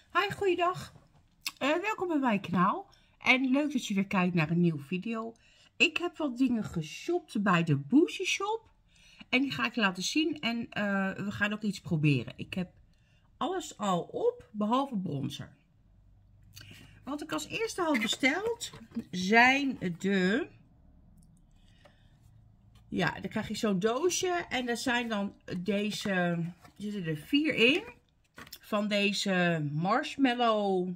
Hi, goeiedag. Welkom bij mijn kanaal. En leuk dat je weer kijkt naar een nieuwe video. Ik heb wat dingen geshopt bij de Boozy Shop. En die ga ik laten zien. En we gaan ook iets proberen. Ik heb alles al op, behalve bronzer. Wat ik als eerste had besteld, zijn de... Ja, dan krijg je zo'n doosje. En daar zijn dan deze... Er zitten er 4 in. Van deze marshmallow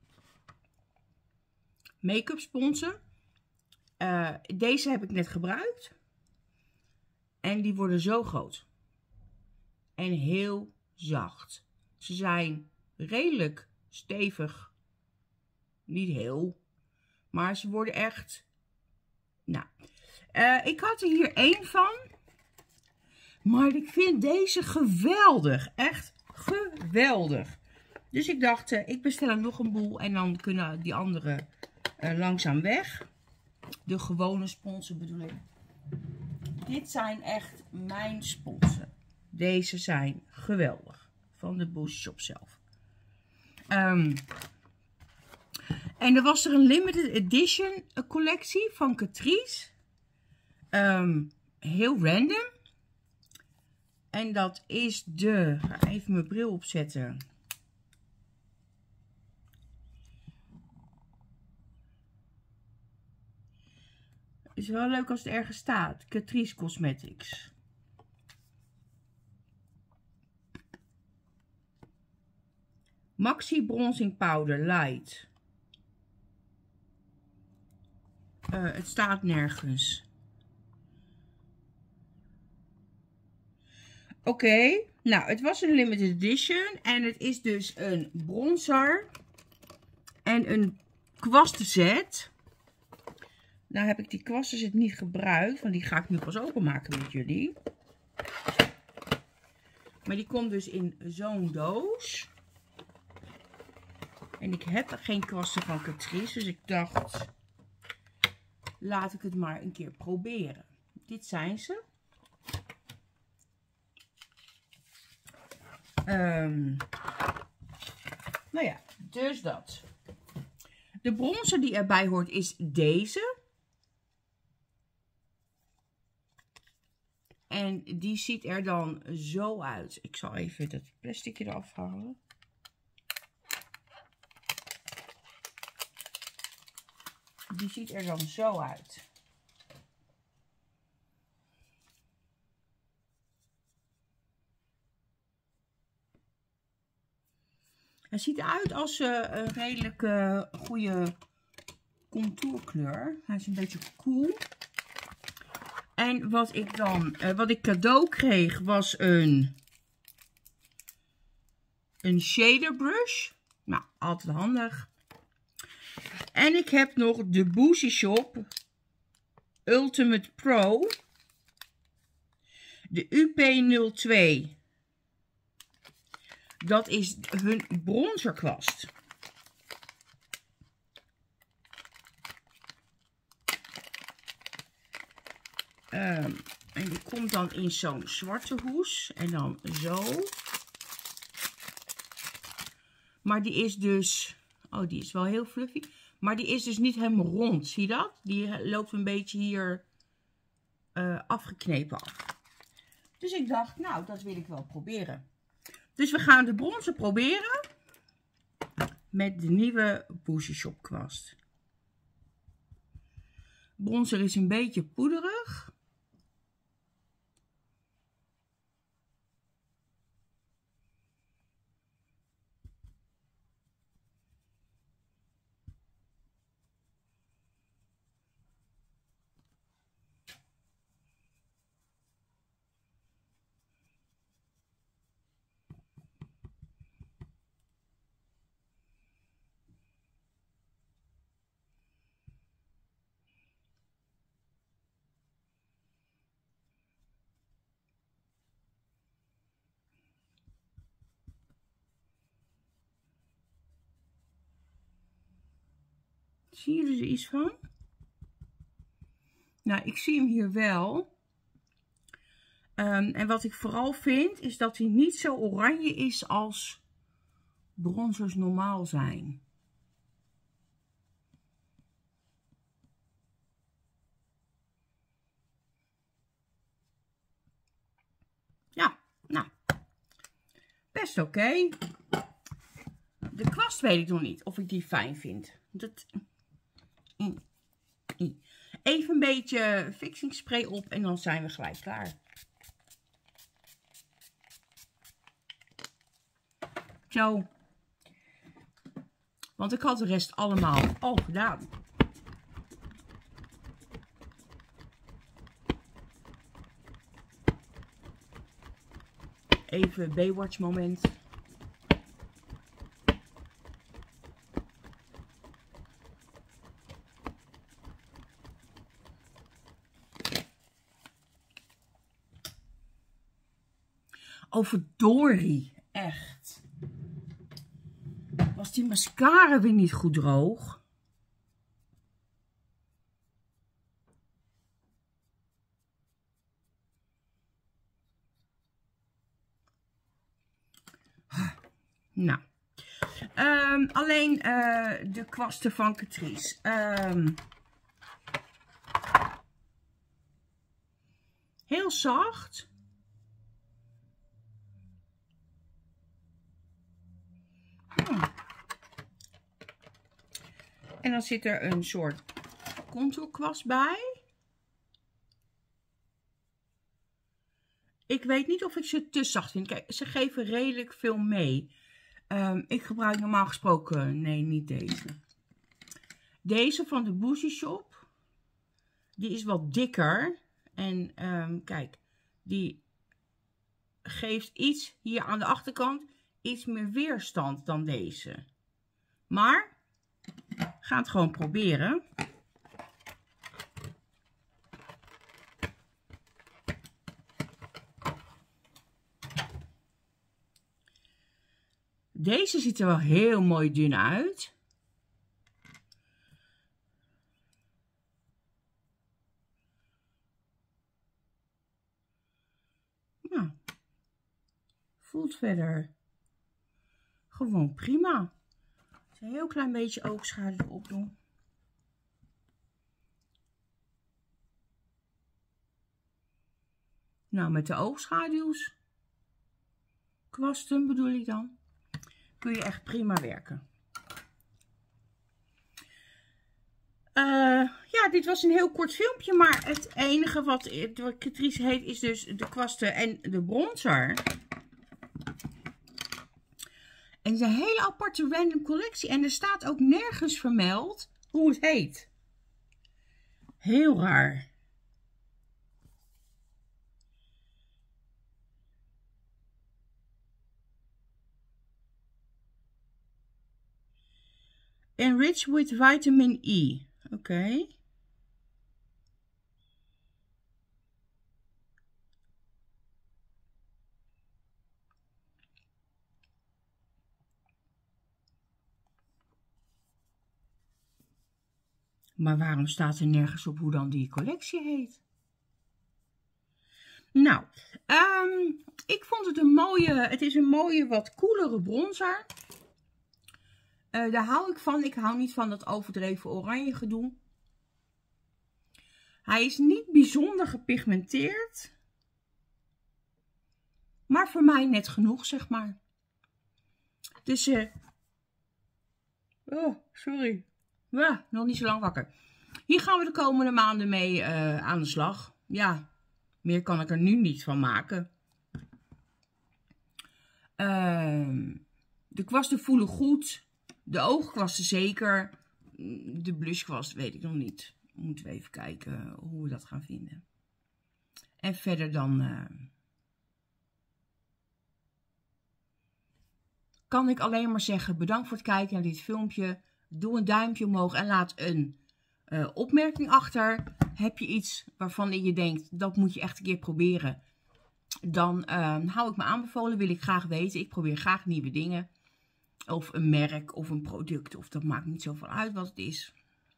make-up sponsen. Deze heb ik net gebruikt. En die worden zo groot. En heel zacht. Ze zijn redelijk stevig. Niet heel. Maar ze worden echt... Nou. Ik had er hier 1 van. Maar ik vind deze geweldig. Echt geweldig. Dus ik dacht, ik bestel er nog een boel. En dan kunnen die andere langzaam weg. De gewone sponsen bedoel ik. Dit zijn echt mijn sponsen. Deze zijn geweldig. Van de Boozy Shop zelf. En er was er een limited edition collectie van Catrice. Heel random. En dat is de... Ik ga even mijn bril opzetten. Is wel leuk als het ergens staat. Catrice Cosmetics. Maxi Bronzing Powder Light. Het staat nergens. Oké. Nou, het was een limited edition. En het is dus een bronzer. En een kwastenset. Nou heb ik die kwastenset niet gebruikt. Want die ga ik nu pas openmaken met jullie. Maar die komt dus in zo'n doos. En ik heb geen kwasten van Catrice. Dus ik dacht... Laat ik het maar een keer proberen. Dit zijn ze. Nou ja, dus dat. De bronzer die erbij hoort is deze. En die ziet er dan zo uit. Ik zal even dat plasticje eraf halen. Die ziet er dan zo uit. Hij ziet eruit als een redelijk goede contourkleur. Hij is een beetje cool. En wat ik cadeau kreeg was een shader brush. Nou, altijd handig. En ik heb nog de Boozy Shop Ultimate Pro. De UP02. Dat is hun bronzerkwast. En die komt dan in zo'n zwarte hoes. En dan zo. Maar die is dus... Oh, die is wel heel fluffy. Maar die is dus niet helemaal rond. Zie je dat? Die loopt een beetje hier afgeknepen af. Dus ik dacht, nou, dat wil ik wel proberen. Dus we gaan de bronzer proberen. Met de nieuwe Boozy Shop kwast. Bronzer is een beetje poederig. Zie je er iets van? Nou, ik zie hem hier wel. En wat ik vooral vind, is dat hij niet zo oranje is als bronzers normaal zijn. Ja, nou, best oké. De kwast weet ik nog niet of ik die fijn vind. Even een beetje fixing spray op en dan zijn we gelijk klaar. Zo. Want ik had de rest allemaal al gedaan. Even Baywatch moment. Oh, verdorie. Echt. Was die mascara weer niet goed droog? Nou. Alleen de kwasten van Catrice. Heel zacht. En dan zit er een soort contourkwast bij. Ik weet niet of ik ze te zacht vind. Kijk, ze geven redelijk veel mee. Ik gebruik normaal gesproken... Nee, niet deze. Deze van de Boozy Shop. Die is wat dikker. En kijk, die geeft iets hier aan de achterkant iets meer weerstand dan deze. Maar, ga het gewoon proberen. Deze ziet er wel heel mooi dun uit. Nou, voelt verder gewoon prima. Een heel klein beetje oogschaduw erop doen. Nou, met de oogschaduws, kwasten bedoel ik dan, kun je echt prima werken. Ja, dit was een heel kort filmpje, maar het enige wat Catrice heet is dus de kwasten en de bronzer. En het is een hele aparte random collectie en er staat ook nergens vermeld hoe het heet. Heel raar. Enriched with vitamin E. Oké. Maar waarom staat er nergens op hoe dan die collectie heet? Nou, ik vond het een mooie, het is een mooie wat koelere bronzer. Daar hou ik van. Ik hou niet van dat overdreven oranje gedoe. Hij is niet bijzonder gepigmenteerd. Maar voor mij net genoeg, zeg maar. Dus, oh, sorry. Ja, nog niet zo lang wakker. Hier gaan we de komende maanden mee aan de slag. Ja, meer kan ik er nu niet van maken. De kwasten voelen goed. De oogkwasten zeker. De blushkwast weet ik nog niet. Moeten we even kijken hoe we dat gaan vinden. En verder dan kan ik alleen maar zeggen bedankt voor het kijken naar dit filmpje. Doe een duimpje omhoog en laat een opmerking achter. Heb je iets waarvan je denkt dat moet je echt een keer proberen. Dan hou ik me aanbevolen. Wil ik graag weten. Ik probeer graag nieuwe dingen. Of een merk of een product. Of dat maakt niet zoveel uit wat het is.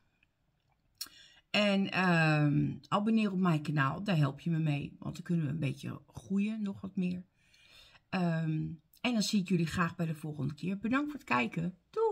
En abonneer op mijn kanaal. Daar help je me mee. Want dan kunnen we een beetje groeien. Nog wat meer. En dan zie ik jullie graag bij de volgende keer. Bedankt voor het kijken. Doei!